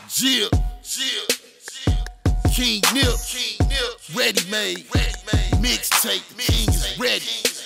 Jill, King Nip, Ready Made, mixtape, the king is ready.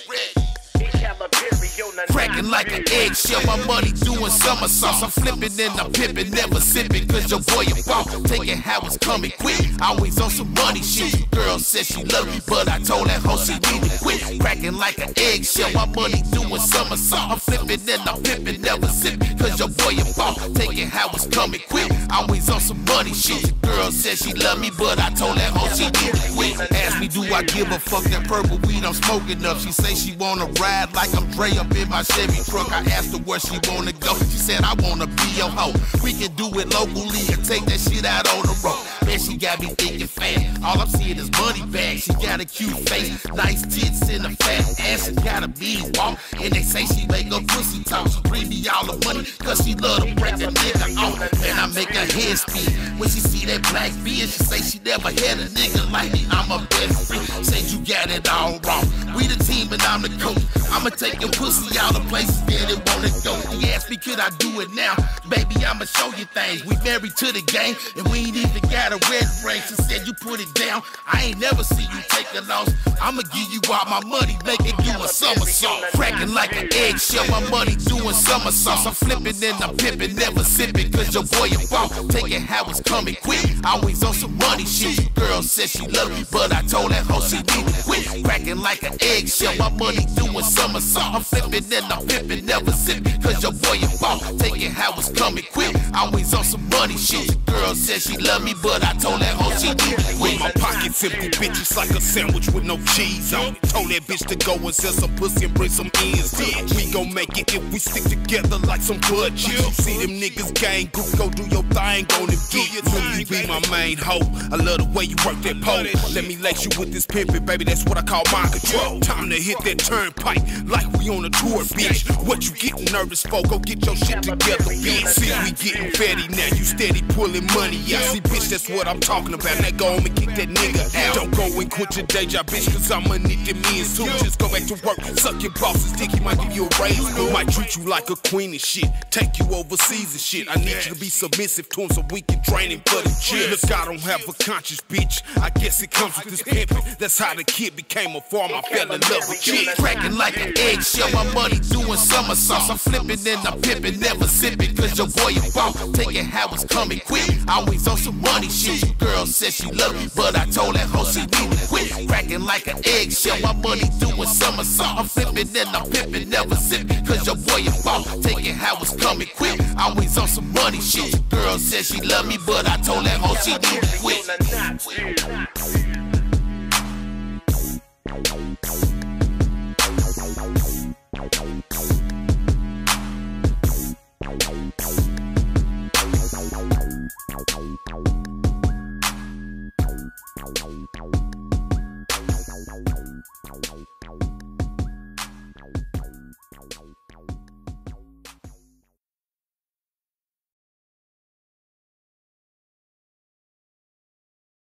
Cracking like an eggshell, my money doing somersaults. I'm flipping and I'm pimping, never sipping, cause your boy a ball. Taking how it's coming quick, always on some money shit. Girl said she love me, but I told that hoe she need to quit. Cracking like an eggshell, my money doing somersaults. I'm flipping and I'm pimping, never sipping, cause your boy a ball. Taking how it's coming quick, always on some money shit. Girl said she love me, but I told that hoe she need to quit. Ask me, do I give a fuck that purple weed I'm smoking up? She say she wanna ride like I'm Dre up in my Chevy truck. I asked her where she wanna go. She said, I wanna be your hoe. We can do it locally and take that shit out on the road. Man, she got me thinking fast. All I'm seeing is money bags. She got a cute face, nice tits and a fat ass. She got a mean walk, and they say she make her pussy talk. She bring me all the money, cause she love to break a nigga off. And I make her head spin when she see that black beard. She say she never had a nigga like me. I'm a best friend. Say you got it all wrong. We the team and I'm the coach. I'ma take your pussy all the places that it wanna go. He asked me, could I do it now? Baby, I'ma show you things. We married to the game, and we ain't even got a wedding ring. She said, you put it down. I ain't never see you take a loss. I'ma give you all my money, make it do a somersault. Cracking like an eggshell, my money doing somersaults. I'm flipping and I'm pimping, never sipping, cause your boy a ball. Taking how it's coming quick, always on some money shit. Girl said she love me, but I told that hoe she need to quit. Cracking like an eggshell, my money doing somersaults. I'm flipping and I'm pimping, never sipping, cause your boy a ball. Taking how it's coming quick, always on some money shit. Girl said she love me, but I told that hoe she need to quit. My pockets empty, bitches like a sandwich with no cheese on it. Told that bitch to go and sell some pussy and bring some ends in. We gon' make it if we stick together like some blood chips. See them niggas gang group, go do your thing on them geeks. You be my main hoe, I love the way you work that pole. Let me lace you with this pimpin', baby, that's what I call mind control. Time to hit that turnpike like we on a tour, bitch. What you getting nervous for? Go get your shit together, bitch. See, we getting fatty now, you steady pulling money out. See, bitch, that's what I'm talking about. Now go home and kick that nigga out. Don't go and quit your day job, bitch, cause I'ma need them ends too. Just go back to work, suck your boss's dick, he might give you a raise. Might treat you like a queen and shit, take you overseas and shit. I need you to be submissive to him so we can drain him for the chips. Look, I don't have a conscience, bitch. I guess it comes with this pimpin'. That's how the kid became a farmer. I fell in love with chicks. Cracking like an eggshell, my money doing somersaults. I'm flipping and I'm pimping, never sipping, cause your boy a ball. Taking how it's coming quick, always on some money shit. Girl said she love me, but I told that hoe she need to quit. Cracking like an eggshell, my money doing somersaults. I'm flipping and I'm pimping, never sipping, cause your boy a ball. Taking how it's coming quick, always on some money shit. Girl said she love me, but I told that hoe she need to quit. Thank you.